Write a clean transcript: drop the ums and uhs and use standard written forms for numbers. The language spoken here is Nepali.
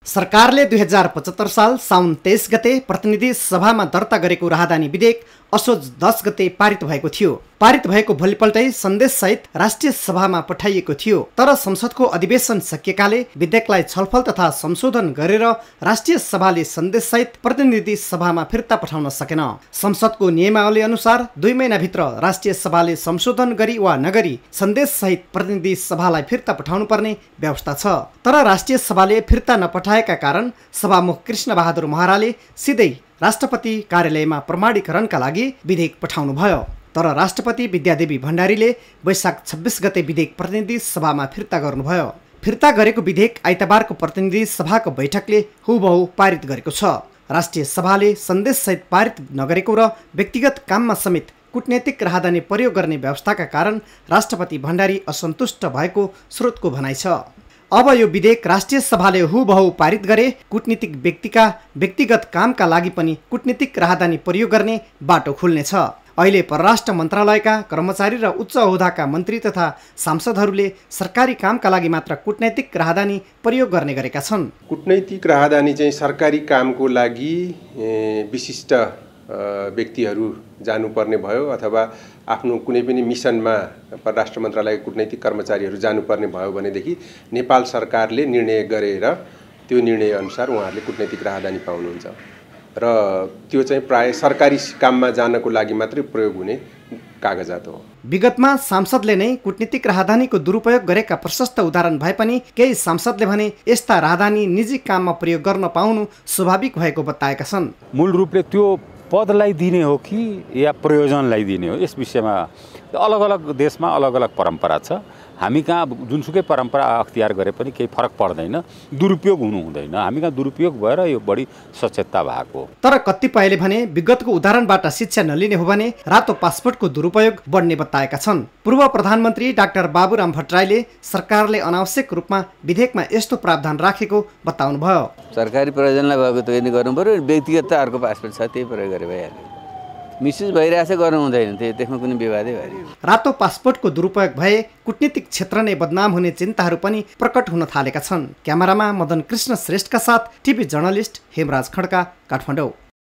सरकारले 2075 साल साउन 23 गते प्रतिनिधि सभामा दर्ता गरेको राहदानी विधेयक असोज 10 गते पारित भएको थियो। पारित भएको भोलिपल्टै सन्देशसहित राष्ट्रिय सभामा पठाइएको थियो। तर संसदको अधिवेशन सकिएकाले विधेयकलाई छलफल तथा संशोधन गरेर राष्ट्रिय सभाले सन्देशसहित प्रतिनिधि सभामा फिर्ता पठाउन सकेन। संसदको नियमावली अनुसार 2 महिनाभित्र राष्ट्रिय सभाले संशोधन गरी वा नगरी सन्देशसहित प्रतिनिधि सभालाई फिर्ता पठाउनु पर्ने व्यवस्था छ। तर राष्ट्रिय सभाले फिर्ता नपठाएका कारण सभामुख कृष्ण बहादुर महराले सिधै राष्ट्रपति कार्यालयमा प्रमाणीकरणका लागि विधेयक पठाउनुभयो। तर राष्ट्रपति विद्यादेवी भण्डारीले वैशाख 26 गते विधेयक प्रतिनिधि सभामा फिर्ता गर्नुभयो। फिर्ता गरेको विधेयक आइतबारको प्रतिनिधि सभाको बैठकले हुबहु पारित गरेको छ। राष्ट्रिय सभाले सन्देशसहित पारित नगरेको र व्यक्तिगत काममा समेत कूटनैतिक राहदानी प्रयोग गर्ने व्यवस्थाका कारण राष्ट्रपति भण्डारी असन्तुष्ट भएको स्रोतको भनाइ छ। अब यो विधेयक राष्ट्रिय सभाले हुबहु पारित गरे कूटनीतिक व्यक्तिका व्यक्तिगत कामका लागि पनि कूटनीतिक राहदानी प्रयोग गर्ने बाटो खुल्नेछ। अहिले परराष्ट्र मन्त्रालयका कर्मचारी र उच्च ओहदाका मन्त्री तथा सांसदहरूले सरकारी कामका लागि मात्र कूटनैतिक राहदानी प्रयोग गर्ने गरेका छन्। कूटनैतिक राहदानी चाहिँ सरकारी कामको लागि विशिष्ट व्यक्तिहरू जानुपर्ने भयो अथवा आफ्नो कुनै पनि मिसनमा परराष्ट्र मन्त्रालयका कूटनैतिक कर्मचारीहरू जानुपर्ने भयो भनेदेखि नेपाल सरकारले निर्णय गरेर त्यो निर्णय अनुसार उहाँहरूले कूटनैतिक राहदानी पाउनुहुन्छ र त्यो चाहिँ प्राय सरकारी काममा जानको लागि मात्रै प्रयोग हुने कागजात हो। विगतमा सांसदले नै कूटनीतिक राहदानीको दुरुपयोग गरेका प्रशस्त उदाहरण भए पनि केही सांसदले भने यस्ता राहदानी निजी काममा प्रयोग गर्न पाउनु स्वाभाविक भएको बताएका छन्। मूल रूपले त्यो पदलाई दिने हो कि या प्रयोजनलाई दिने हो, यस विषयमा अलग अलग देशमा अलग अलग परम्परा छ। हामी कहाँ जुनसुकै परम्परा अख्तियार गरे पनि केही फरक पर्दैन, दुरुपयोग हुनु हुँदैन। हामी कहाँ दुरुपयोग भएर यो बढी सचेतता भएको। तर कतिपयले भने विगतको उदाहरणबाट शिक्षा नलिने हो भने रातो पासपोर्टको दुरुपयोग बढ्ने बताएका छन्। पूर्व प्रधानमन्त्री डाक्टर बाबुराम भट्टराईले सरकारले अनावश्यक रूपमा विधेयकमा यस्तो प्रावधान राखेको बताउनुभयो। सरकारी प्रयोजनलाई भएको त गर्नु पर्यो, व्यक्तिगत त अर्को पासपोर्ट छ त्यही प्रयोग गरे भइहाल्यो। मिसयुज भइरहेछ गर्नु हुँदैन, त्यसमा कुनै विवादै भएन। रातो पासपोर्टको दुरुपयोग भए कूटनीतिक क्षेत्र नै बदनाम हुने चिन्ताहरू पनि प्रकट हुन थालेका छन्। क्यामेरामा मदन कृष्ण श्रेष्ठका साथ टिभी जर्नलिस्ट हेमराज खड्का, काठमाडौँ।